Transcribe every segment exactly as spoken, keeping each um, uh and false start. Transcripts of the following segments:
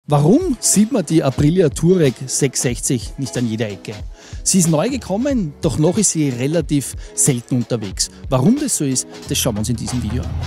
Warum sieht man die Aprilia Touareg sechshundertsechzig nicht an jeder Ecke? Sie ist neu gekommen, doch noch ist sie relativ selten unterwegs. Warum das so ist, das schauen wir uns in diesem Video an.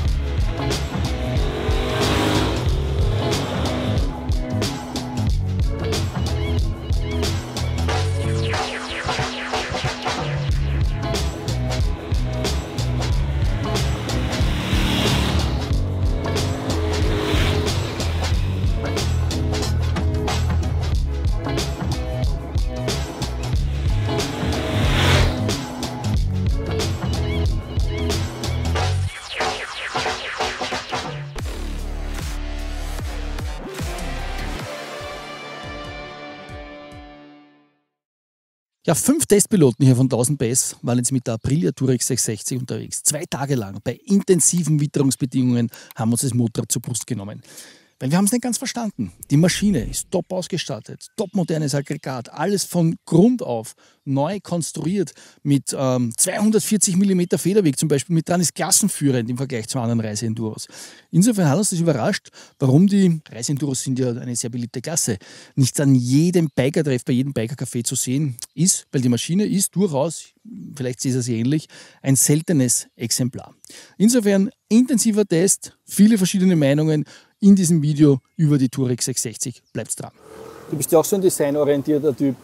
Ja, fünf Testpiloten hier von tausend P S waren jetzt mit der Aprilia Touareg sechshundertsechzig unterwegs. Zwei Tage lang bei intensiven Witterungsbedingungen haben wir uns das Motorrad zur Brust genommen. Weil wir haben es nicht ganz verstanden. Die Maschine ist top ausgestattet, top modernes Aggregat, alles von Grund auf neu konstruiert mit ähm, zweihundertvierzig Millimeter Federweg zum Beispiel mit dran, ist klassenführend im Vergleich zu anderen Reiseenduros. Insofern hat uns das überrascht, warum die Reiseenduros sind ja eine sehr beliebte Klasse, nicht an jedem Biker-Treff, bei jedem Biker-Café zu sehen ist, weil die Maschine ist durchaus, vielleicht seht ihr sie ähnlich, ein seltenes Exemplar. Insofern intensiver Test, viele verschiedene Meinungen in diesem Video über die Touareg sechshundertsechzig. Bleibt dran. Du bist ja auch so ein designorientierter Typ.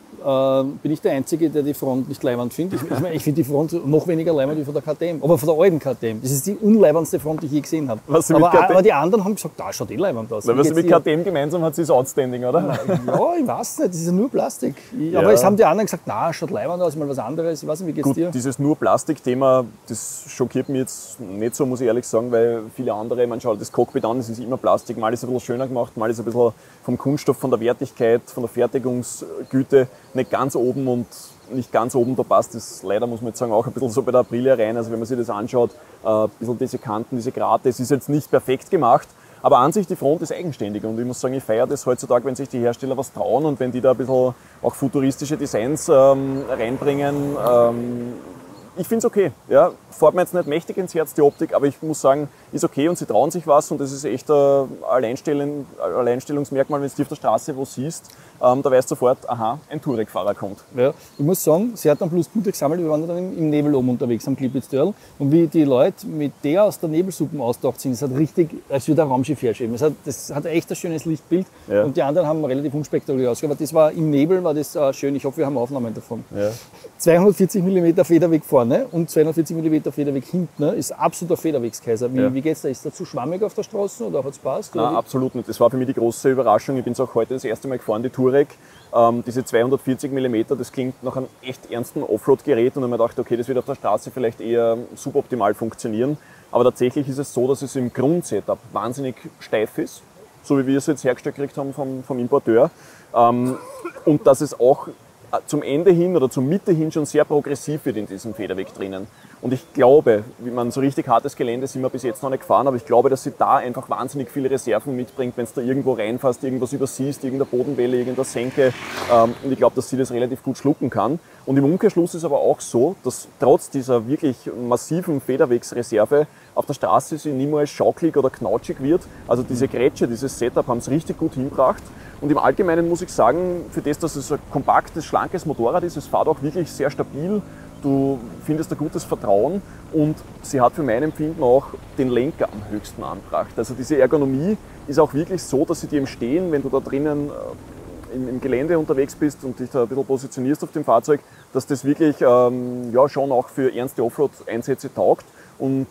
Ähm, bin ich der Einzige, der die Front nicht leibend findet? Ich, ich, mein, ich finde die Front noch weniger leibend wie von der K T M, aber von der alten K T M. Das ist die unleibendste Front, die ich je gesehen habe. Aber, aber die anderen haben gesagt, da schaut eh leibend aus. Was sie mit K T M gemeinsam hat, sie ist outstanding, oder? Ja, ich weiß nicht, das ist ja nur Plastik. Ich, ja. Aber es haben die anderen gesagt, na, schaut leibend aus, mal was anderes. Ich weiß nicht, wie geht's Gut, dir? Dieses nur Plastik-Thema, das schockiert mich jetzt nicht so, muss ich ehrlich sagen, weil viele andere, man schaut das Cockpit an, es ist immer Plastik, mal ist es ein bisschen schöner gemacht, mal ist es ein bisschen vom Kunststoff, von der Wertigkeit, von der Fertigungsgüte nicht ganz oben und nicht ganz oben, da passt das leider, muss man jetzt sagen, auch ein bisschen so bei der Aprilia rein. Also wenn man sich das anschaut, ein bisschen diese Kanten, diese Grate, es ist jetzt nicht perfekt gemacht, aber an sich die Front ist eigenständig und ich muss sagen, ich feiere das heutzutage, wenn sich die Hersteller was trauen und wenn die da ein bisschen auch futuristische Designs ähm, reinbringen. Ähm, Ich finde es okay. Ja, fährt mir jetzt nicht mächtig ins Herz, die Optik, aber ich muss sagen, ist okay und sie trauen sich was und das ist echt ein Alleinstellung, Alleinstellungsmerkmal, wenn du die auf der Straße wo siehst, ähm, da weißt du sofort, aha, ein Touareg-Fahrer kommt. Ja, ich muss sagen, sie hat dann Pluspunkte gesammelt, wir waren dann im Nebel oben unterwegs am Klippitz-Dörl und wie die Leute mit der aus der Nebelsuppe austaucht sind, es hat richtig, als würde ein Raumschiff herschieben. Es hat, das hat echt ein schönes Lichtbild ja. Und die anderen haben relativ unspektakulär ausgesehen, aber das war im Nebel, war das äh, schön, ich hoffe, wir haben Aufnahmen davon. Ja. zweihundertvierzig Millimeter Federweg vorne und zweihundertvierzig Millimeter Federweg hinten ist absoluter Federwegskaiser. Wie, ja. wie geht's da? Ist das zu schwammig auf der Straße oder hat es passt? Nein, absolut nicht. Das war für mich die große Überraschung. Ich bin es auch heute das erste Mal gefahren, die Touareg. Ähm, diese zweihundertvierzig Millimeter, das klingt nach einem echt ernsten Offroad-Gerät und dann habe ich mir gedacht, okay, das wird auf der Straße vielleicht eher suboptimal funktionieren. Aber tatsächlich ist es so, dass es im Grundsetup wahnsinnig steif ist, so wie wir es jetzt hergestellt gekriegt haben vom, vom Importeur. Ähm, und dass es auch zum Ende hin oder zur Mitte hin schon sehr progressiv wird in diesem Federweg drinnen. Und ich glaube, wie man so richtig hartes Gelände sind wir bis jetzt noch nicht gefahren, aber ich glaube, dass sie da einfach wahnsinnig viele Reserven mitbringt, wenn du da irgendwo reinfährst, irgendwas übersiehst, irgendeine Bodenwelle, irgendeine Senke. Und ich glaube, dass sie das relativ gut schlucken kann. Und im Umkehrschluss ist aber auch so, dass trotz dieser wirklich massiven Federwegsreserve auf der Straße sie niemals schaukelig oder knautschig wird. Also diese Grätsche, dieses Setup haben es richtig gut hingebracht. Und im Allgemeinen muss ich sagen, für das, dass es ein kompaktes, schlankes Motorrad ist, es fährt auch wirklich sehr stabil. Du findest ein gutes Vertrauen und sie hat für mein Empfinden auch den Lenker am höchsten angebracht. Also diese Ergonomie ist auch wirklich so, dass sie dir im Stehen, wenn du da drinnen im, im Gelände unterwegs bist und dich da ein bisschen positionierst auf dem Fahrzeug, dass das wirklich ähm, ja, schon auch für ernste Offroad-Einsätze taugt. Und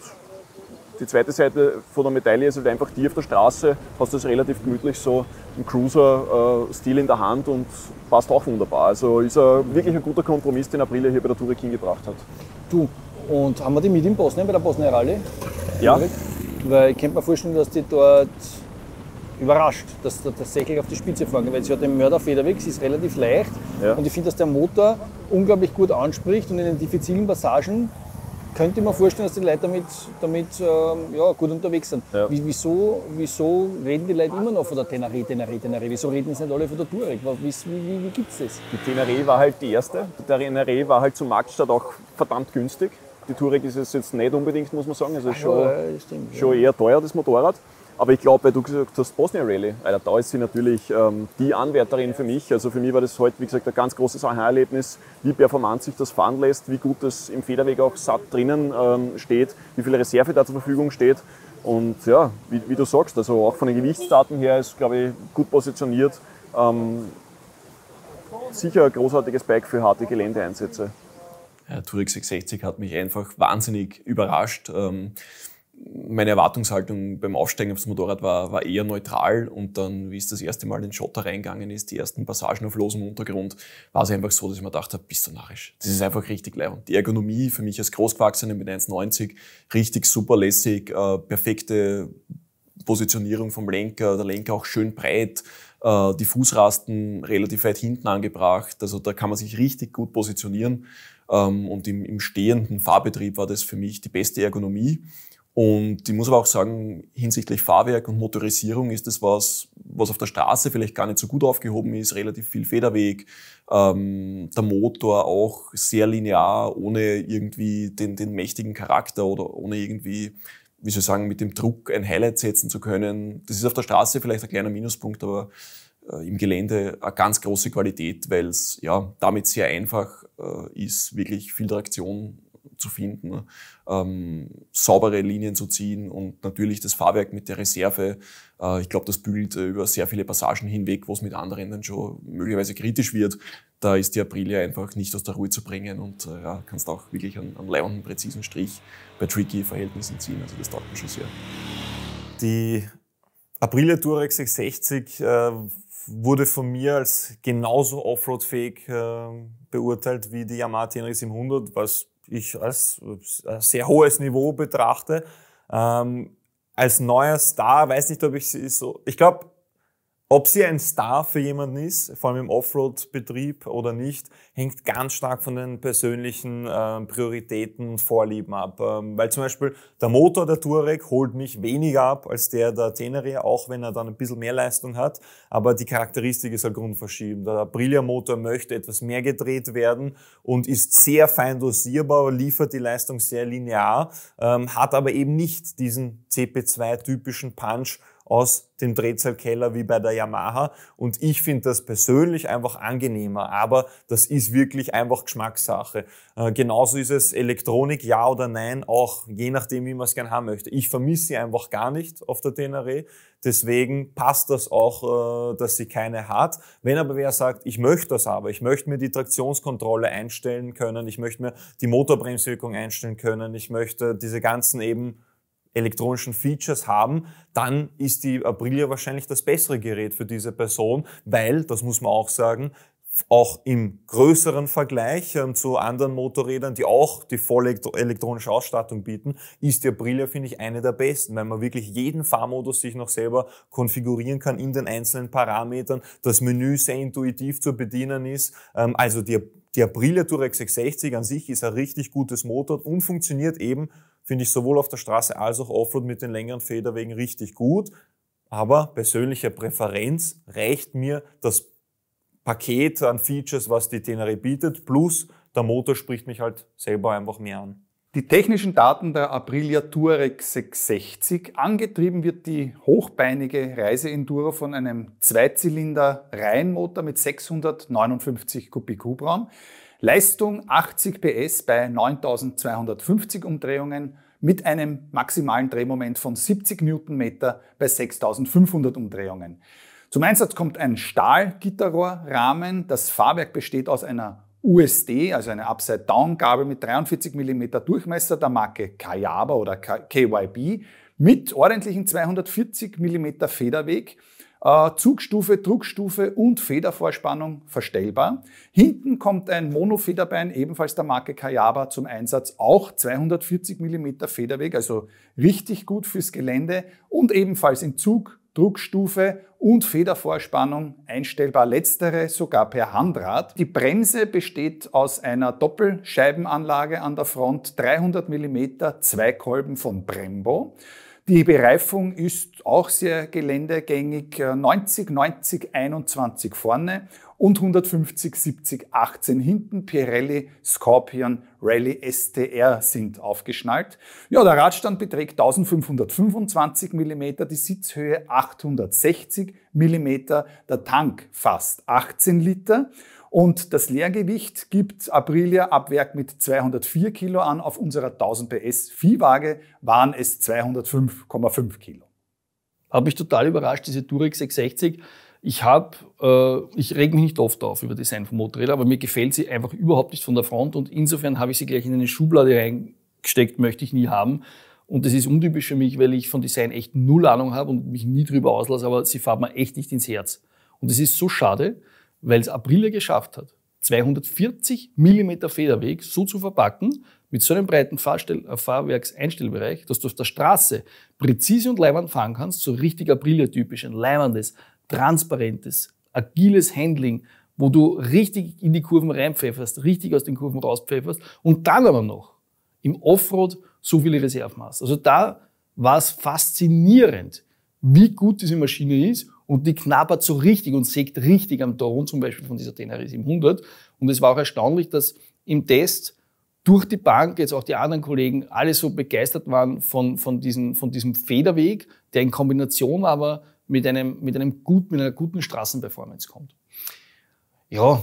die zweite Seite von der Medaille ist halt einfach die auf der Straße, hast du das relativ gemütlich so im Cruiser-Stil in der Hand und passt auch wunderbar. Also ist er wirklich ein guter Kompromiss, den Aprilia hier bei der Touareg hingebracht hat. Du, und haben wir die mit in Bosnien bei der Bosnia Rallye? Ja. Weil ich könnte mir vorstellen, dass die dort überrascht, dass da tatsächlich auf die Spitze fahren, weil sie hat den Mörderfederweg, sie ist relativ leicht ja. Und ich finde, dass der Motor unglaublich gut anspricht und in den diffizilen Passagen könnte ich mir vorstellen, dass die Leute damit, damit ähm, ja, gut unterwegs sind. Ja. Wieso, wieso reden die Leute immer noch von der Tenere, Tenere, Tenere? Wieso reden jetzt nicht alle von der Touareg? Wie, wie, wie gibt es das? Die Tenere war halt die erste. Die Tenere war halt zum Marktstart auch verdammt günstig. Die Touareg ist es jetzt nicht unbedingt, muss man sagen. Also ist schon, ja, stimmt, schon ja. eher teuer, das Motorrad. Aber ich glaube, weil du gesagt hast, Bosnia Rallye, Alter, da ist sie natürlich ähm, die Anwärterin für mich. Also für mich war das heute, wie gesagt, ein ganz großes Aha-Erlebnis, wie performant sich das fahren lässt, wie gut das im Federweg auch satt drinnen ähm, steht, wie viel Reserve da zur Verfügung steht. Und ja, wie, wie du sagst, also auch von den Gewichtsdaten her ist, glaube ich, gut positioniert. Ähm, sicher ein großartiges Bike für harte Geländeeinsätze. Ja, Touareg sechshundertsechzig hat mich einfach wahnsinnig überrascht. Ähm, Meine Erwartungshaltung beim Aufsteigen aufs Motorrad war, war eher neutral und dann, wie es das erste Mal in den Schotter reingegangen ist, die ersten Passagen auf losem Untergrund, war es einfach so, dass ich mir gedacht habe, bist du narrisch. Das ist einfach richtig leibend. Die Ergonomie für mich als Großgewachsenen mit eins neunzig, richtig super lässig, äh, perfekte Positionierung vom Lenker, der Lenker auch schön breit, äh, die Fußrasten relativ weit hinten angebracht, also da kann man sich richtig gut positionieren ähm, und im, im stehenden Fahrbetrieb war das für mich die beste Ergonomie. Und ich muss aber auch sagen, hinsichtlich Fahrwerk und Motorisierung ist das was, was auf der Straße vielleicht gar nicht so gut aufgehoben ist, relativ viel Federweg, ähm, der Motor auch sehr linear, ohne irgendwie den, den mächtigen Charakter oder ohne irgendwie, wie soll ich sagen, mit dem Druck ein Highlight setzen zu können. Das ist auf der Straße vielleicht ein kleiner Minuspunkt, aber äh, im Gelände eine ganz große Qualität, weil es ja damit sehr einfach äh, ist, wirklich viel Traktion zu finden, ähm, saubere Linien zu ziehen und natürlich das Fahrwerk mit der Reserve. Äh, ich glaube, das bügelt äh, über sehr viele Passagen hinweg, wo es mit anderen dann schon möglicherweise kritisch wird. Da ist die Aprilia einfach nicht aus der Ruhe zu bringen und äh, ja, kannst auch wirklich einen, einen leibenden, präzisen Strich bei tricky Verhältnissen ziehen. Also das taugt mir schon sehr. Die Aprilia Touareg sechshundertsechzig äh, wurde von mir als genauso Offroad-fähig äh, beurteilt wie die Yamaha Tenere siebenhundert, was ich als ein sehr hohes Niveau betrachte. Ähm, als neuer Star, weiß nicht, ob ich sie so, ich glaube, ob sie ein Star für jemanden ist, vor allem im Offroad-Betrieb oder nicht, hängt ganz stark von den persönlichen äh, Prioritäten und Vorlieben ab. Ähm, weil zum Beispiel der Motor der Touareg holt mich weniger ab als der der Tenere, auch wenn er dann ein bisschen mehr Leistung hat. Aber die Charakteristik ist halt grundverschieden. Der Aprilia-Motor möchte etwas mehr gedreht werden und ist sehr fein dosierbar, liefert die Leistung sehr linear, ähm, hat aber eben nicht diesen C P zwei-typischen Punch aus dem Drehzahlkeller wie bei der Yamaha. Und ich finde das persönlich einfach angenehmer. Aber das ist wirklich einfach Geschmackssache. Äh, genauso ist es Elektronik, ja oder nein, auch je nachdem, wie man es gerne haben möchte. Ich vermisse sie einfach gar nicht auf der Tenere. Deswegen passt das auch, äh, dass sie keine hat. Wenn aber wer sagt, ich möchte das aber, ich möchte mir die Traktionskontrolle einstellen können, ich möchte mir die Motorbremswirkung einstellen können, ich möchte diese ganzen eben elektronischen Features haben, dann ist die Aprilia wahrscheinlich das bessere Gerät für diese Person, weil, das muss man auch sagen, auch im größeren Vergleich ähm, zu anderen Motorrädern, die auch die volle elektronische Ausstattung bieten, ist die Aprilia, finde ich, eine der besten, weil man wirklich jeden Fahrmodus sich noch selber konfigurieren kann in den einzelnen Parametern, das Menü sehr intuitiv zu bedienen ist. Ähm, also die, die Aprilia Touareg sechshundertsechzig an sich ist ein richtig gutes Motorrad und funktioniert eben, finde ich, sowohl auf der Straße als auch Offroad mit den längeren Federwegen richtig gut. Aber persönliche Präferenz reicht mir das Paket an Features, was die Tenere bietet, plus der Motor spricht mich halt selber einfach mehr an. Die technischen Daten der Aprilia Touareg sechshundertsechzig, angetrieben wird die hochbeinige Reise-Enduro von einem Zweizylinder-Reihenmotor mit sechshundertneunundfünfzig Kubik Hubraum. Leistung achtzig P S bei neuntausendzweihundertfünfzig Umdrehungen mit einem maximalen Drehmoment von siebzig Newtonmeter bei sechstausendfünfhundert Umdrehungen. Zum Einsatz kommt ein Stahl-Gitterrohrrahmen. Das Fahrwerk besteht aus einer U S D, also eine Upside-Down-Gabel mit dreiundvierzig Millimeter Durchmesser der Marke Kayaba oder K Y B mit ordentlichen zweihundertvierzig Millimeter Federweg. Zugstufe, Druckstufe und Federvorspannung verstellbar. Hinten kommt ein Monofederbein, ebenfalls der Marke Kayaba, zum Einsatz. Auch zweihundertvierzig Millimeter Federweg, also richtig gut fürs Gelände. Und ebenfalls in Zug, Druckstufe und Federvorspannung einstellbar. Letztere sogar per Handrad. Die Bremse besteht aus einer Doppelscheibenanlage an der Front, dreihundert Millimeter, zwei Kolben von Brembo. Die Bereifung ist auch sehr geländegängig, neunzig, neunzig, einundzwanzig vorne und hundertfünfzig, siebzig, achtzehn hinten, Pirelli Scorpion Rally S T R sind aufgeschnallt. Ja, der Radstand beträgt eintausendfünfhundertfünfundzwanzig Millimeter, die Sitzhöhe achthundertsechzig Millimeter, der Tank fast achtzehn Liter. Und das Leergewicht gibt Aprilia ab Werk mit zweihundertvier Kilo an. Auf unserer tausend P S Viehwaage waren es zweihundertfünf Komma fünf Kilo. Hat mich total überrascht, diese Touareg sechshundertsechzig. Ich habe, äh, ich reg mich nicht oft auf über Design von Motorrädern, aber mir gefällt sie einfach überhaupt nicht von der Front und insofern habe ich sie gleich in eine Schublade reingesteckt, möchte ich nie haben. Und das ist untypisch für mich, weil ich von Design echt null Ahnung habe und mich nie drüber auslasse, aber sie fährt mir echt nicht ins Herz. Und das ist so schade, weil es Aprilia geschafft hat, zweihundertvierzig Millimeter Federweg so zu verpacken, mit so einem breiten Fahrstell- äh, Fahrwerkseinstellbereich, dass du auf der Straße präzise und leibend fahren kannst, so richtig Aprilia-typisch, ein leibendes, transparentes, agiles Handling, wo du richtig in die Kurven reinpfefferst, richtig aus den Kurven rauspfefferst und dann aber noch im Offroad so viele Reserven hast. Also da war es faszinierend, wie gut diese Maschine ist und die knabbert so richtig und sägt richtig am Ton, zum Beispiel von dieser Tenere siebenhundert. Und es war auch erstaunlich, dass im Test durch die Bank jetzt auch die anderen Kollegen alle so begeistert waren von, von, diesen, von diesem Federweg, der in Kombination aber mit, einem, mit, einem gut, mit einer guten Straßenperformance kommt. Ja,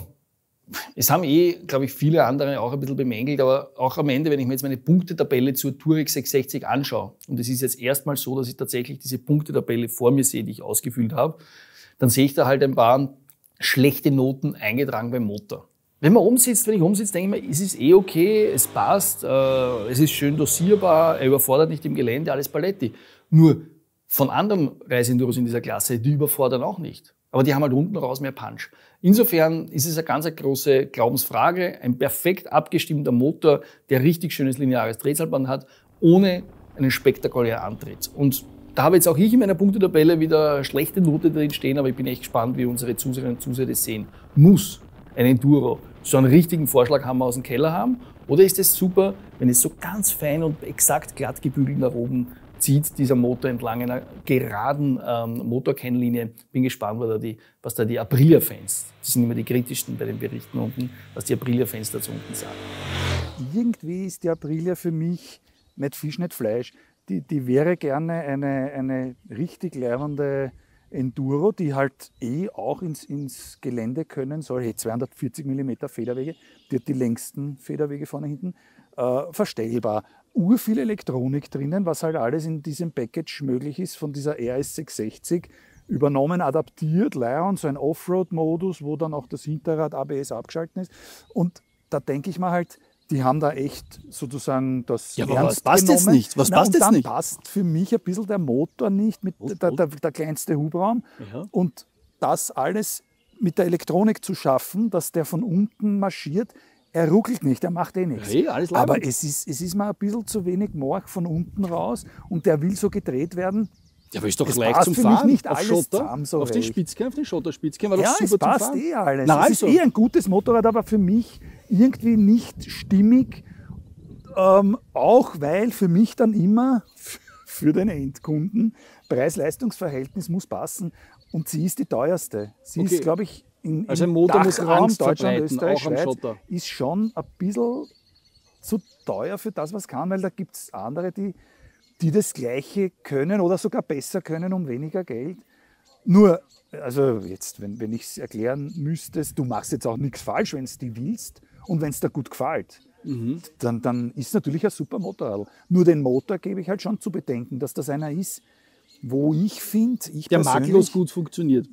es haben eh, glaube ich, viele andere auch ein bisschen bemängelt, aber auch am Ende, wenn ich mir jetzt meine Punktetabelle zur Touareg sechshundertsechzig anschaue, und es ist jetzt erstmal so, dass ich tatsächlich diese Punktetabelle vor mir sehe, die ich ausgefüllt habe, dann sehe ich da halt ein paar schlechte Noten eingetragen beim Motor. Wenn man oben sitzt, wenn ich oben sitze, denke ich mir, es ist eh okay, es passt, äh, es ist schön dosierbar, er überfordert nicht im Gelände, alles Paletti. Nur von anderen Reiseenduros in dieser Klasse, die überfordern auch nicht. Aber die haben halt unten raus mehr Punch. Insofern ist es eine ganz eine große Glaubensfrage. Ein perfekt abgestimmter Motor, der richtig schönes lineares Drehzahlband hat, ohne einen spektakulären Antritt. Und da habe jetzt auch ich in meiner Punktetabelle wieder eine schlechte Note drin stehen, aber ich bin echt gespannt, wie unsere Zuseherinnen und Zuseher das sehen. Muss ein Enduro so einen richtigen Vorschlaghammer aus dem Keller haben? Oder ist es super, wenn es so ganz fein und exakt glatt gebügelt nach oben zieht dieser Motor entlang einer geraden ähm, Motorkennlinie. Bin gespannt, was da die, was da die Aprilia-Fans, das sind immer die kritischsten bei den Berichten unten, was die Aprilia-Fans dazu unten sagen. Irgendwie ist die Aprilia für mich nicht Fisch, nicht Fleisch. Die, die wäre gerne eine, eine richtig leibende Enduro, die halt eh auch ins, ins Gelände können soll. Hey, zweihundertvierzig Millimeter Federwege, die hat die längsten Federwege vorne hinten, äh, verstellbar. Urviel Elektronik drinnen, was halt alles in diesem Package möglich ist, von dieser R S sechshundertsechzig übernommen, adaptiert, Lion, so ein Offroad-Modus, wo dann auch das Hinterrad A B S abgeschaltet ist. Und da denke ich mal halt, die haben da echt sozusagen das ja, aber ernst was passt genommen. jetzt nicht? Was Na, passt und jetzt dann nicht? passt für mich ein bisschen der Motor nicht, mit Und, der, und? der, der kleinste Hubraum. Ja. Und das alles mit der Elektronik zu schaffen, dass der von unten marschiert, er ruckelt nicht, er macht eh nichts. Hey, alles aber leibend. es ist, es ist mir ein bisschen zu wenig Morch von unten raus und der will so gedreht werden. Ja, aber ist doch Es leicht passt zum für mich Fahren. nicht auf alles Schotter, zusammen so auf den recht. Spitzkern, auf den Schotterspitzkern, war doch Ja, super es zum passt Fahren. eh alles. Na, es also. ist eh ein gutes Motorrad, aber für mich irgendwie nicht stimmig. Ähm, auch weil für mich dann immer, für den Endkunden, Preis-Leistungs-Verhältnis muss passen. Und sie ist die teuerste. Sie Okay. ist, glaube ich, in, Also im ein Motor muss Dachraum Angst Deutschland, verbreiten, Österreich, auch am Schweiz, Schotter. ist schon ein bisschen zu teuer für das, was kann, weil da gibt es andere, die, die das Gleiche können oder sogar besser können um weniger Geld. Nur, also jetzt, wenn, wenn ich es erklären müsste, du machst jetzt auch nichts falsch, wenn es die willst und wenn es dir gut gefällt. Mhm. Dann, dann ist natürlich ein super Motorrad. Nur den Motor gebe ich halt schon zu bedenken, dass das einer ist, wo ich finde, ich Der persönlich... makellos gut funktioniert.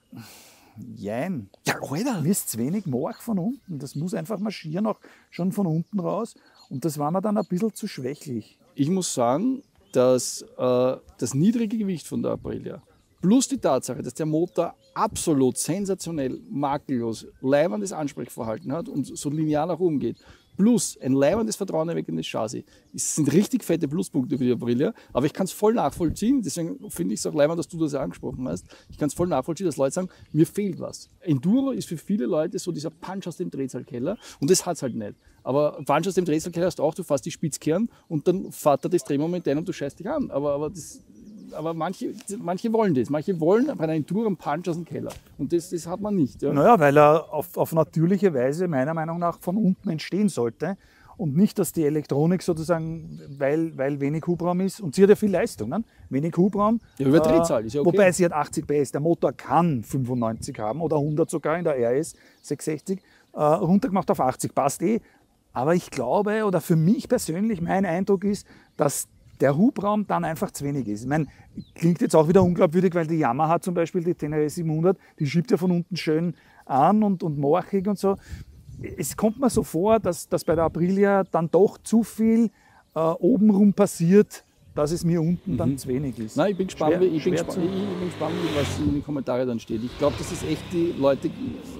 Jein. Ja, Alter. Mir ist zu wenig Morch von unten. Das muss einfach marschieren, auch schon von unten raus. Und das war mir dann ein bisschen zu schwächlich. Ich muss sagen, dass äh, das niedrige Gewicht von der Aprilia plus die Tatsache, dass der Motor absolut sensationell, makellos, leibendes Ansprechverhalten hat und so linear nach oben geht, plus ein leibendes, vertrauenerweckendes Chassis, das sind richtig fette Pluspunkte für die Aprilia, aber ich kann es voll nachvollziehen, deswegen finde ich es auch leibend, dass du das ja angesprochen hast, ich kann es voll nachvollziehen, dass Leute sagen, mir fehlt was. Enduro ist für viele Leute so dieser Punch aus dem Drehzahlkeller und das hat es halt nicht. Aber Punch aus dem Drehzahlkeller hast du auch, du fährst die Spitzkern und dann fährt er das Drehmoment ein und du scheißt dich an. Aber, aber, das, aber manche, manche wollen das. Manche wollen bei einer Enduro einen Punch aus dem Keller. Und das, das hat man nicht. Ja. Naja, weil er auf, auf natürliche Weise meiner Meinung nach von unten entstehen sollte. und nicht, dass die Elektronik sozusagen, weil, weil wenig Hubraum ist, und sie hat ja viel Leistung, ne? Wenig Hubraum. Ja, über Drehzahl ist ja okay. Wobei sie hat achtzig P S, der Motor kann fünfundneunzig haben oder hundert sogar in der R S sechshundertsechzig, äh, runtergemacht auf achtzig, passt eh. Aber ich glaube, oder für mich persönlich, mein Eindruck ist, dass der Hubraum dann einfach zu wenig ist. Ich meine, klingt jetzt auch wieder unglaubwürdig, weil die Yamaha zum Beispiel, die Tenere siebenhundert, die schiebt ja von unten schön an und, und morchig und so. Es kommt mir so vor, dass, dass bei der Aprilia dann doch zu viel äh, obenrum passiert, dass es mir unten mhm. dann zu wenig ist. Nein, ich bin gespannt, Schwer, wie, ich bin schwer gespannt, ich bin gespannt, was in den Kommentaren dann steht. Ich glaube, dass es echt die Leute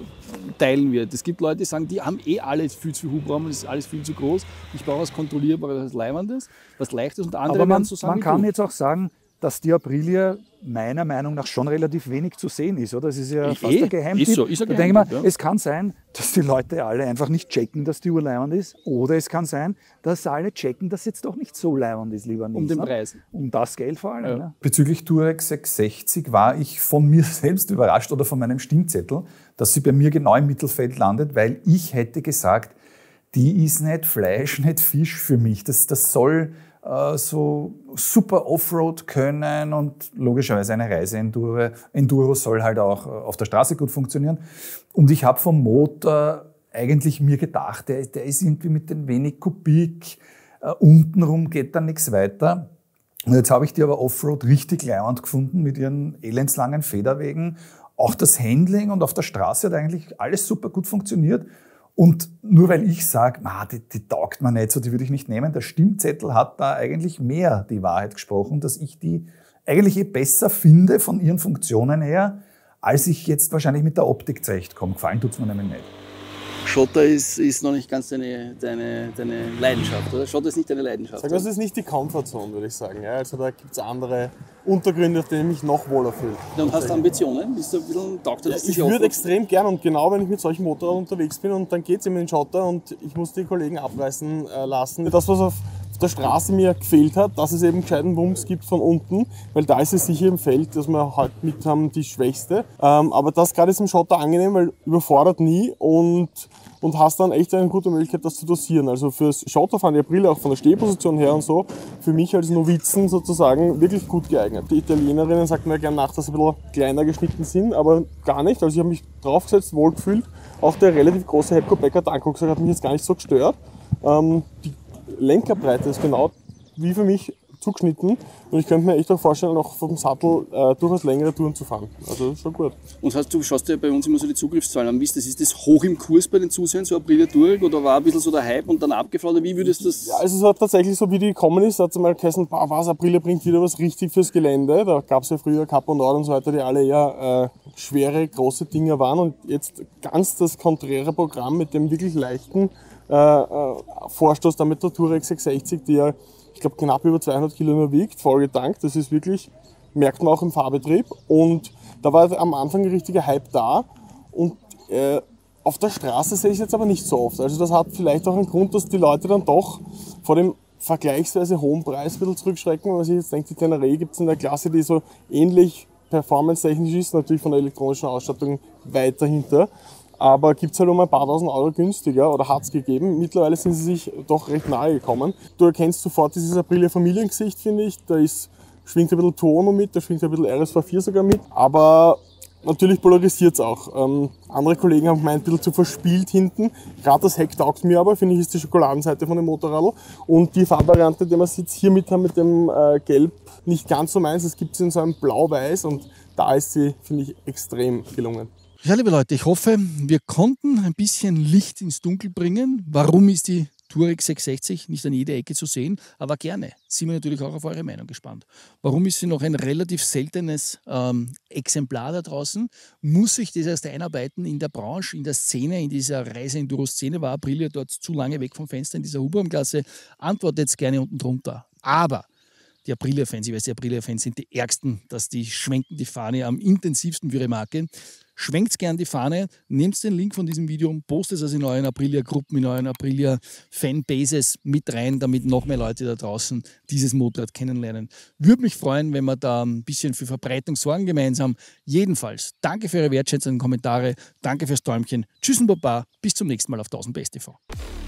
teilen wird. Es gibt Leute, die sagen, die haben eh alle viel zu viel Hubraum und es ist alles viel zu groß. Ich brauche was Kontrollierbares, was Leibendes, was Leichtes, und andere Aber man, werden so sagen, man kann jetzt auch sagen, dass die Aprilia meiner Meinung nach schon relativ wenig zu sehen ist. Oder? Das ist ja fast eh, ein Geheimtipp. Ist so, ist ein da denke ich mir, Geheimtipp, ja. Es kann sein, dass die Leute alle einfach nicht checken, dass die Uhr leibend ist. Oder es kann sein, dass alle checken, dass jetzt doch nicht so leibend ist, lieber Nils. Um den ne? Preis. Um das Geld vor allem. Ja. Ne? Bezüglich Touareg sechshundertsechzig war ich von mir selbst überrascht oder von meinem Stimmzettel, dass sie bei mir genau im Mittelfeld landet, weil ich hätte gesagt, die ist nicht Fleisch, nicht Fisch für mich. Das, das soll äh, so super Offroad können und logischerweise eine Reise-Enduro Enduro soll halt auch auf der Straße gut funktionieren. Und ich habe vom Motor eigentlich mir gedacht, der, der ist irgendwie mit den wenig Kubik, äh, untenrum geht dann nichts weiter. Und jetzt habe ich die aber Offroad richtig leibend gefunden mit ihren elendslangen Federwegen. Auch das Handling und auf der Straße hat eigentlich alles super gut funktioniert. Und nur weil ich sage, die, die taugt mir nicht so, die würde ich nicht nehmen, der Stimmzettel hat da eigentlich mehr die Wahrheit gesprochen, dass ich die eigentlich eh besser finde von ihren Funktionen her, als ich jetzt wahrscheinlich mit der Optik zurechtkomme. Gefallen tut's mir nämlich nicht. Schotter ist, ist noch nicht ganz deine, deine, deine Leidenschaft, oder? Schotter ist nicht deine Leidenschaft. Sag mal, das ist nicht die Comfortzone, würde ich sagen. Ja, also da gibt es andere Untergründe, auf denen ich mich noch wohler fühle. Und hast du Ambitionen? Bist du ein bisschen, taugt dir das Ja, ich würde extrem gern, und genau wenn ich mit solchen Motorrädern unterwegs bin und dann geht es in den Schotter und ich muss die Kollegen abreißen äh, lassen. Das, was auf der Straße mir gefehlt hat, dass es eben gescheiten Wumms gibt von unten, weil da ist es sicher im Feld, dass wir halt mit haben, die Schwächste. Ähm, aber das gerade ist im Schotter angenehm, weil überfordert nie und, und hast dann echt eine gute Möglichkeit, das zu dosieren. Also fürs Schotterfahren, die Aprilia auch von der Stehposition her und so, für mich als Novizen sozusagen wirklich gut geeignet. Die Italienerinnen sagen mir gerne nach, dass sie ein bisschen kleiner geschnitten sind, aber gar nicht. Also ich habe mich draufgesetzt, wohlgefühlt. Auch der relativ große Headco-Becker Tankrucksack hat mich jetzt gar nicht so gestört. Ähm, die Lenkerbreite ist genau wie für mich zugeschnitten und ich könnte mir echt auch vorstellen, auch vom Sattel äh, durchaus längere Touren zu fahren. Also schon gut. Und hast du schaust ja bei uns immer so die Zugriffszahlen an. Wie ist das? Ist das hoch im Kurs bei den Zusehern, so Aprilia Touareg, oder war ein bisschen so der Hype und dann abgeflaut? Wie würdest du das? Ja, also es hat tatsächlich so, wie die gekommen ist, hat es mal geheißen, was, Aprilia bringt wieder was richtig fürs Gelände. Da gab es ja früher Cup und Nord und so weiter, die alle eher äh, schwere, große Dinger waren, und jetzt ganz das konträre Programm mit dem wirklich leichten Äh, äh, Vorstoß dann mit der Touareg sechshundertsechzig, die ja, ich glaube, knapp über zweihundert Kilo nur wiegt, voll getankt. Das ist wirklich, merkt man auch im Fahrbetrieb. Und da war am Anfang ein richtiger Hype da. Und äh, auf der Straße sehe ich es jetzt aber nicht so oft. Also das hat vielleicht auch einen Grund, dass die Leute dann doch vor dem vergleichsweise hohen Preis ein bisschen zurückschrecken. Wenn man sich jetzt denkt, die Tenere gibt es in der Klasse, die so ähnlich performance-technisch ist, natürlich von der elektronischen Ausstattung weit dahinter. Aber gibt es halt um ein paar tausend Euro günstiger, oder hat es gegeben. Mittlerweile sind sie sich doch recht nahe gekommen. Du erkennst sofort dieses Aprilia Familiengesicht, finde ich. Da ist, schwingt ein bisschen Tuono mit, da schwingt ein bisschen R S V vier sogar mit. Aber natürlich polarisiert es auch. Ähm, andere Kollegen haben gemeint, ein bisschen zu verspielt hinten. Gerade das Heck taugt mir aber, finde ich, ist die Schokoladenseite von dem Motorradl. Und die Farbvariante, die wir jetzt hier mit haben, mit dem äh, Gelb, nicht ganz so meins. Das gibt es in so einem Blau-Weiß, und da ist sie, finde ich, extrem gelungen. Ja, liebe Leute, ich hoffe, wir konnten ein bisschen Licht ins Dunkel bringen. Warum ist die Touareg sechshundertsechzig nicht an jeder Ecke zu sehen? Aber gerne. Sind wir natürlich auch auf eure Meinung gespannt. Warum ist sie noch ein relativ seltenes ähm, Exemplar da draußen? Muss sich das erst einarbeiten in der Branche, in der Szene, in dieser Reise-Enduro-Szene? War Aprilia dort zu lange weg vom Fenster in dieser Hubraumklasse? Antwortet jetzt gerne unten drunter. Aber die Aprilia-Fans, ich weiß, die Aprilia-Fans sind die Ärgsten, dass die schwenken die Fahne am intensivsten für ihre Marke. Schwenkt gern die Fahne, nehmt den Link von diesem Video und postet es in euren Aprilia-Gruppen, in euren Aprilia-Fanbases mit rein, damit noch mehr Leute da draußen dieses Motorrad kennenlernen. Würde mich freuen, wenn wir da ein bisschen für Verbreitung sorgen gemeinsam. Jedenfalls, danke für eure wertschätzenden Kommentare, danke fürs Däumchen. Tschüss und Baba, bis zum nächsten Mal auf tausend Best T V.